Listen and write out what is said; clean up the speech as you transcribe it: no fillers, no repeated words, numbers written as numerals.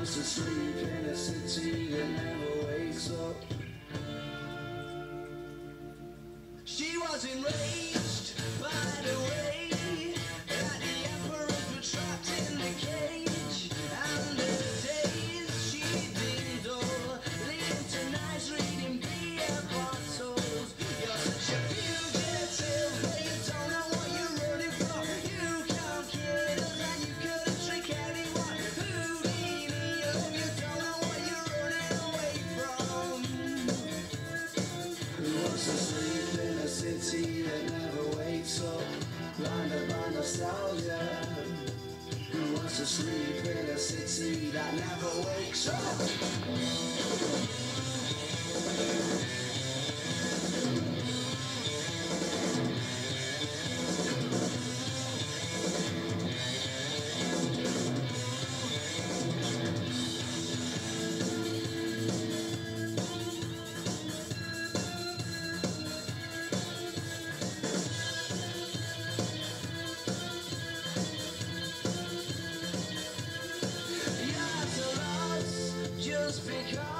wants to sleep in a city that never wakes up. She was enraged by the way that the emperors were trapped in the cage, and the days she deemed dull, leading to nights reading beer bottles. You're such a fugitive, but you don't know what you're running from. You can't kill us and you couldn't trick anyone. Houdini, you don't know what you're running away from. Who wants to sleep in a city that never wakes up, blinded by nostalgia? Who wants to sleep in a city that never wakes up? You're at a loss just because